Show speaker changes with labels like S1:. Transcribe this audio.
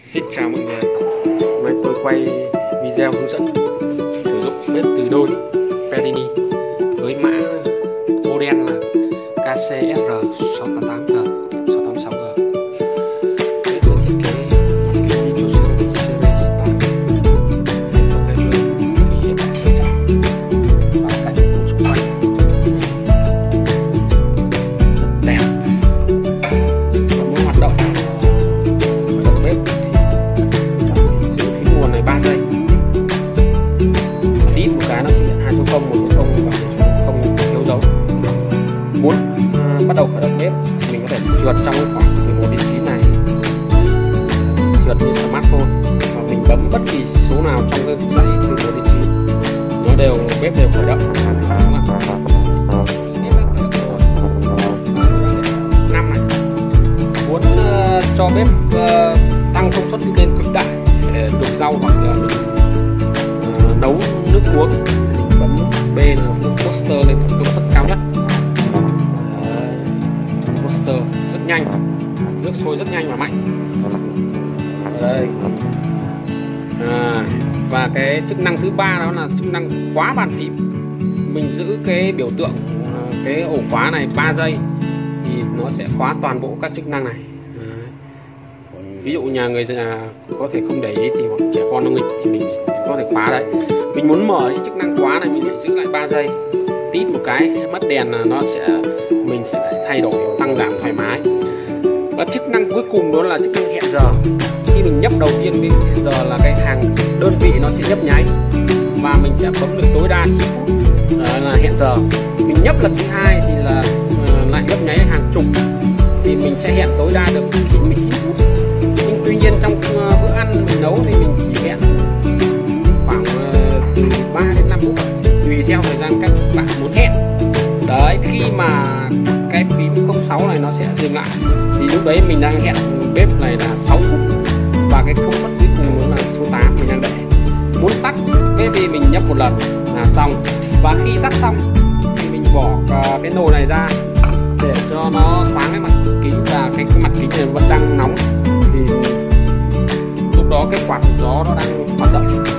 S1: Xin chào mọi người, hôm nay tôi quay video hướng dẫn sử dụng bếp từ đôi Perini với mã model là KCSR688G, 686G. Bếp được thiết kế cái Vitroseries series 3 2020 thì hiện tại rất trọng và các dịch vụ xung quanh rất đẹp. Còn muốn hoạt động bếp giữ phím nguồn này 3 giây, tít một cái nó sẽ hiện 2 số 0, 1 số 0 và 1 số 0 thiếu dấu. Muốn bắt đầu khởi động bếp mình có thể trượt trong cái khoảng 11 đến 9 này, trượt như smartphone và mình bấm bất kỳ số nào trong cái dãy từ 1 đến 9 nó đều bếp đều khởi động. 5 này. Muốn cho bếp tăng công suất lên cực đại để luộc rau hoặc là mình nấu nước uống, mình bấm B là toaster lên công suất cao nhất. Toaster rất nhanh, nước sôi rất nhanh và mạnh. Ở đây. Và cái chức năng thứ ba đó là chức năng khóa bàn phím. Mình giữ cái biểu tượng cái ổ khóa này 3 giây thì nó sẽ khóa toàn bộ các chức năng này. Ví dụ nhà người già có thể không để ý thì hoặc trẻ con nó nghịch thì mình có thể khóa đấy. Mình muốn mở cái chức năng khóa này mình lại giữ lại 3 giây, tít một cái mất đèn là mình sẽ thay đổi tăng giảm thoải mái. Và chức năng cuối cùng đó là chức năng hẹn giờ. Khi mình nhấp đầu tiên cái hẹn giờ là cái hàng đơn vị nó sẽ nhấp nháy và mình sẽ bấm được tối đa 9 phút là hẹn giờ. Mình nhấp lần thứ hai thì là lại nhấp nháy hàng chục thì mình sẽ hẹn tối đa được 99 phút. Nhưng tuy nhiên trong bữa ăn mình nấu thì mình chỉ hẹn khoảng từ 3 đến 5 phút tùy theo thời gian các bạn muốn hẹn. Đấy, khi mà cái phím 06 này nó sẽ dừng lại thì lúc đấy mình đang hẹn bếp này là 6 phút và cái công suất cuối cùng nó là số 8 mình đang để. Muốn tắt bếp thì mình nhấp một lần là xong. Và khi tắt xong thì mình bỏ cái nồi này ra để cho nó thoáng cái mặt kính, và cái mặt kính này vẫn đang nóng thì lúc đó cái quạt gió nó đang hoạt động.